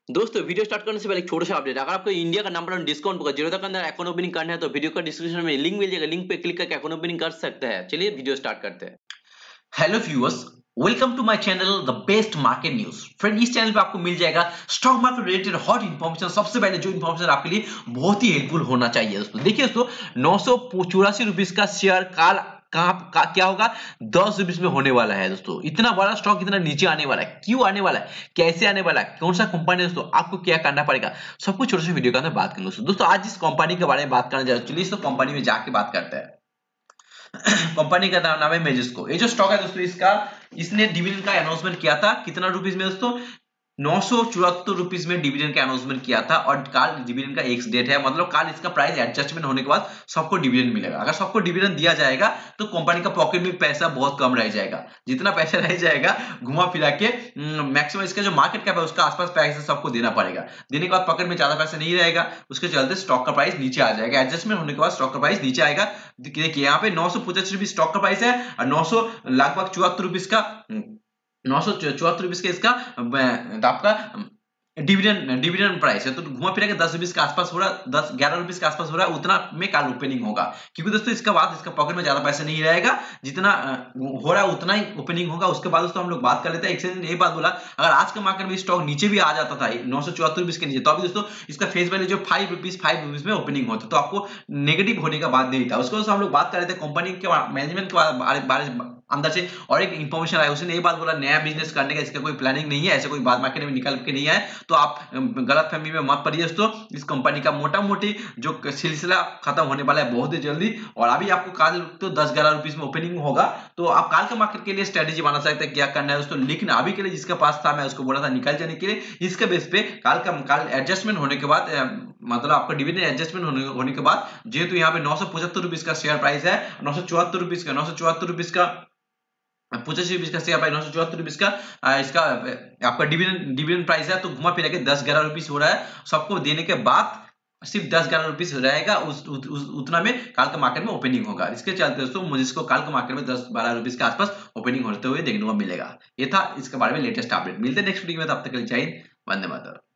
दोस्तों video start करने से पहले एक छोटा सा अपडेट। अगर आपको इंडिया का नंबर 1 डिस्काउंट पर जीरो तक अंदर अकाउंट ओपनिंग करना है तो वीडियो का डिस्क्रिप्शन में लिंक मिल जाएगा, लिंक पे क्लिक करके अकाउंट ओपनिंग कर सकते हैं। चलिए वीडियो स्टार्ट करते हैं। Hello viewers, welcome to my channel the best market news. Friend, इस चैनल पे आपको मिल जाएगा stock market related hot information. सबसे पहले जो इन्फॉर्मेशन आपके लिए बहुत ही हेल्पफुल होना चाहिए दोस्तों, देखिए दोस्तों, 984 रुपीज का शेयर क्या होगा, 10 रुपीज में होने वाला है दोस्तों। इतना बड़ा स्टॉक इतना नीचे आने वाला है, क्यों आने वाला है, कैसे आने वाला है, कौन सा कंपनी है दोस्तों, आपको क्या करना पड़ेगा, सब कुछ छोटे से वीडियो के अंदर बात करेंगे दोस्तों। आज इस कंपनी के बारे में बात करना चाहते हैं, चलिए इस कंपनी में जाके बात करते हैं। कंपनी का नाम है मेजिस्को। ये जो स्टॉक है दोस्तों, इसने डिविडेंड का अनाउंसमेंट किया था कितना रुपीस में दोस्तों, 974 रुपीस में डिविडेंड का अनाउंसमेंट किया था। और कल डिविडेंड का एक्स डेट है, मतलब कल इसका प्राइस एडजस्टमेंट होने के बाद सबको डिविडेंड मिलेगा। अगर सबको डिविडेंड दिया जाएगा तो कंपनी का पॉकेट में पैसा बहुत कम रह जाएगा। जितना पैसा रह जाएगा घुमा फिरा के मैक्सिमम इसका जो मार्केट कैप है उसका आसपास पैसा सबको देना पड़ेगा। देने के बाद पॉकेट में ज्यादा पैसा नहीं रहेगा, उसके चलते स्टॉक का प्राइस नीचे आ जाएगा। एडजस्टमेंट होने के बाद स्टॉक का प्राइस नीचे आएगा। देखिए यहाँ पे 985 रुपीज स्टॉक का प्राइस है और 900 लगभग 74 रुपीज का 974 रुपीज का इसका आपका डिविडेंड प्राइस है। तो घुमा फिरा के 10 रुपीज के आसपास हो रहा है, 10-11 रुपीज के आसपास हो रहा है। उतना में कल ओपनिंग होगा, क्योंकि दोस्तों इसके बाद इसका पॉकेट में ज्यादा पैसा नहीं रहेगा। जितना हो रहा है उतना ही ओपनिंग होगा। उसके बाद दोस्तों हम लोग बात कर लेते हैं। एक्सचेंज ने ये बात बोला, अगर आज के मार्केट में स्टॉक नीचे भी आ जाता था 974 रुपीज के नीचे, तो अभी दोस्तों इसका फेस वैल्यू जो 5 रुपीज में ओपनिंग होता, तो आपको नेगेटिव होने का बात नहीं था। उसके बाद हम लोग बात कर रहे थे कंपनी के मैनेजमेंट के बारे में अंदर से, और एक इंफॉर्मेशन आया, उसने ये बात बोला नया बिजनेस करने का इसका कोई प्लानिंग नहीं है, ऐसे कोई बात मार्केट में निकल के नहीं आए, तो आप गलत फहमी में मत पड़िए दोस्तों। इस कंपनी का मोटा मोटी जो सिलसिला खत्म होने वाला है बहुत ही जल्दी। और अभी आपको कल तो 10-11 रुपीज में ओपनिंग होगा, तो आप कल के मार्केट के लिए स्ट्रेटेजी बना सकते हैं क्या करना है दोस्तों। लेकिन अभी के लिए जिसके पास था, मैं उसको बोला था निकल जाने के लिए। इसके बेस पे कल एडजस्टमेंट होने के बाद, मतलब आपका डिविडेंड एडजस्टमेंट होने के बाद, जेहेतु यहाँ पे 975 रुपीज का शेयर प्राइस है, 974 रुपीज का 85 रुपीज का शेयर प्राइस, 974 रुपीज का इसका आपका डिविडेंड प्राइस है। तो घुमा फिरा के 10-11 रुपीज हो रहा है। सबको देने के बाद सिर्फ 10-11 रुपीज रहेगा, उतना में कल के मार्केट में ओपनिंग होगा। इसके चलते दोस्तों मुझको कल के मार्केट में 10-12 रुपीज के आसपास ओपनिंग होते हुए देखने को मिलेगा। ये था इसके बारे में लेटेस्ट अपडेट। मिलते हैं नेक्स्ट वीडियो में, तब तक के लिए जय हिंद, वंदे मातरम।